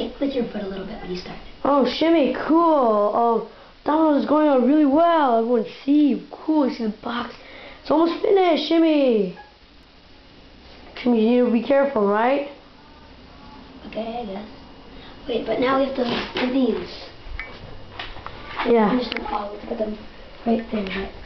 kick with your foot a little bit when you start. Oh, shimmy, cool. Donald is going on really well. Everyone see, cool. You see the box. It's almost finished, shimmy. Shimmy, you need to be careful, right? Okay, I guess. Wait, but now we have to do these. Yeah. Finish them all. Let's put them right there. Right?